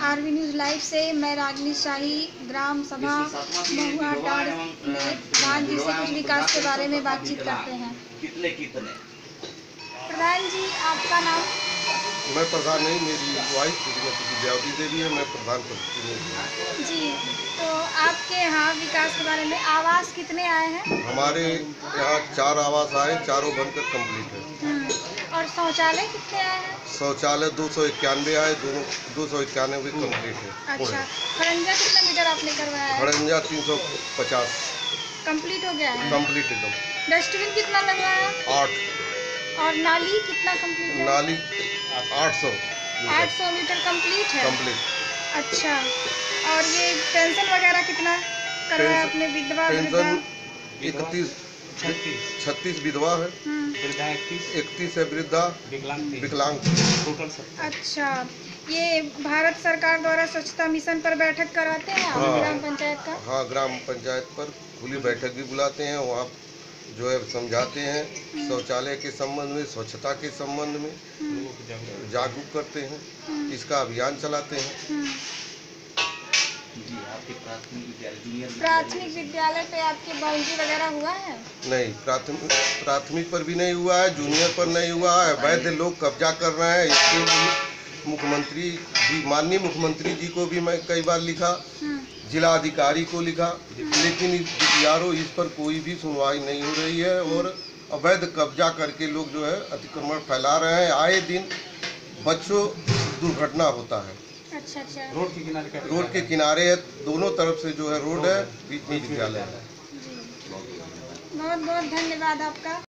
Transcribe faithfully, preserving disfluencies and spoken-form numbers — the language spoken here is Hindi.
आरवी न्यूज़ लाइव से मैं रागिनी शाही ग्राम सभा महुआ टाड़ में प्रधान जी से कुछ विकास के बारे में बातचीत करते हैं। कितने कितने प्रधान जी, आपका नाम? मैं प्रधान नहीं, मेरी वाइफ श्रीमती विद्यावती देवी है, मैं प्रधान प्रतिनिधि जी, तो आपके यहाँ विकास के बारे में आवास कितने आए हैं? हमारे यहाँ चार आवास आए, चारों बनकर कंप्लीट है। और शौचालय कितने आए हैं? शौचालय दो सौ इक्यानवे आए, दोनों दो सौ इक्यानवे कंप्लीट है। अच्छा, खड़ंजा कितना मीटर आपने करवाया है? खड़ंजा तीन सौ पचास कंप्लीट हो गया है? कंप्लीट एकदम। डस्टबिन कितना लगवाया है? आठ। और नाली कितना कंप्लीट है? नाली आठ सौ आठ सौ मीटर कंप्लीट है। कंप्लीट। अच्छा, और ये पेंशन वगैरह कितना करवाया आपने? विधवा पेंशन इकतीस छत्तीस विधवा है, इकतीस है वृद्धा, विकलांग टोटल। अच्छा, ये भारत सरकार द्वारा स्वच्छता मिशन पर बैठक कराते हैं आप? हाँ, ग्राम पंचायत का? हाँ, ग्राम पंचायत पर खुली बैठक भी बुलाते हैं, वहाँ जो है समझाते हैं शौचालय के संबंध में, स्वच्छता के संबंध में जागरूक करते हैं, इसका अभियान चलाते हैं। प्राथमिक विद्यालय पे आपके बाउंड्री वगैरह हुआ है? नहीं, प्राथमिक प्राथमिक पर भी नहीं हुआ है, जूनियर पर नहीं हुआ है। वैध लोग कब्जा कर रहे हैं, इसके लिए मुख्यमंत्री जी, माननीय मुख्यमंत्री जी को भी मैं कई बार लिखा, जिला अधिकारी को लिखा, लेकिन यारो इस पर कोई भी सुनवाई नहीं हो रही है और अवैध कब्जा करके लोग जो है अतिक्रमण फैला रहे हैं। आए दिन बच्चों दुर्घटना होता है। अच्छा अच्छा, रोड के किनारे रोड के किनारे है, दोनों तरफ से जो है रोड है, बीच में विद्यालय है। बहुत बहुत धन्यवाद आपका।